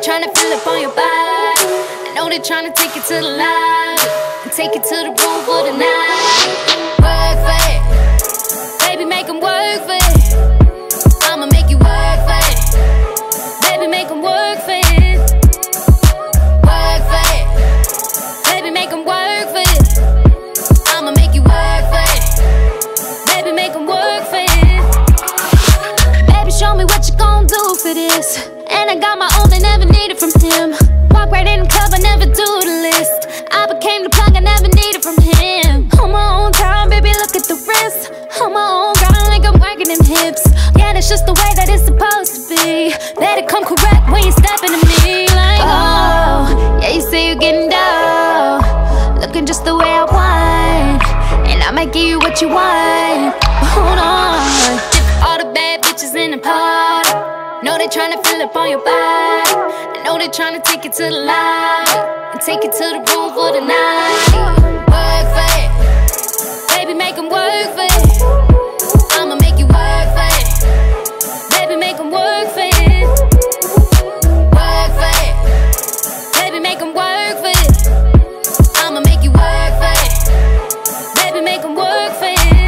tryna feel up on your body. I know they tryna take it to the lobby and take it to the room for the night. Work for it, baby, make them work for it. I'ma make you work for it, baby, make them work for it. Work for it, baby, make them work for it. I'ma make you work for it, baby, make them work for it. Baby, show me what you gon' do for this. And I got my own, they never needed from him. Walk right in the club, I never do the list. I became the plug, I never needed from him. On my own time, baby, look at the wrist. On my own grind, like I'm working them hips. Yeah, that's just the way that it's supposed to be. Let it come correct when you step into me. Like, oh, yeah, you say you're getting down, looking just the way I want, and I might give you what you want. But hold on, all the bad bitches in the party, know they tryna fill up on your body. I know they tryna take it to the lobby and take it to the room for the night. Work for it, baby, make them work for it. I'ma make you work for it, baby, make them work for it. Work for it, baby, make them work for it. I'ma make you work for it, baby, make them work for it.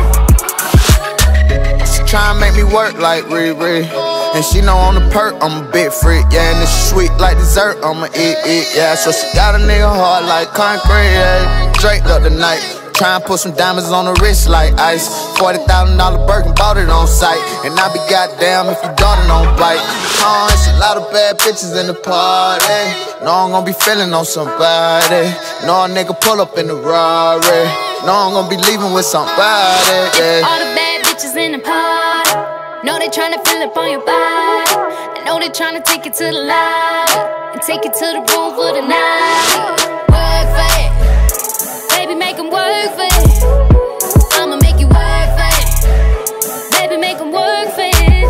She tryna make me work like Riri, and she know on the perk, I'm a big freak, yeah. And it's sweet like dessert, I'ma eat, yeah. So she got a nigga hard like concrete, yeah. Draped up the night, tryna put some diamonds on the wrist like ice. $40,000 Birkin, bought it on sight, and I be goddamn if your daughter don't bite. Oh, it's a lot of bad bitches in the party. Know I'm gon' be feeling on somebody. Know a nigga pull up in the Rari. Know I'm gon' be leaving with somebody, yeah. All the bad bitches in the party, know they tryna fill up on your body. I know they tryna take it to the lobby and take it to the room for the night. Work for it, baby, make them work for it. I'ma make you work for it, baby, make them work for it.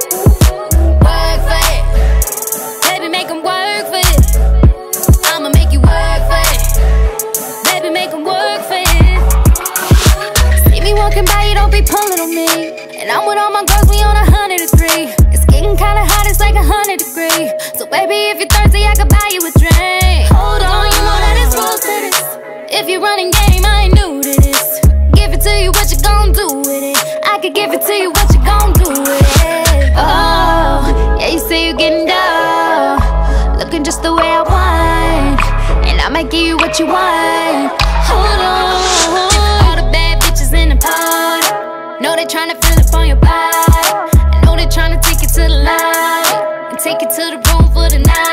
Work for it, baby, make them work for it. I'ma make you work for it, baby, make them work for it. See me walking by, you don't be pulling on me. And I'm with all my girls, we on 103. It's getting kinda hot, it's like 100 degrees. So baby, if you're thirsty, I could buy you a drink. Hold on, you know that it's rules to this. If you're running game, I ain't new to this. Give it to you, what you gon' do with it? I could give it to you, what you gon' do with it? Oh, yeah, you say you're getting down, looking just the way I want, and I might give you what you want. Hold on, all the bad bitches in the party, know they tryna fill up on your body. I know they tryna take it to the lobby and take it to the room for the night.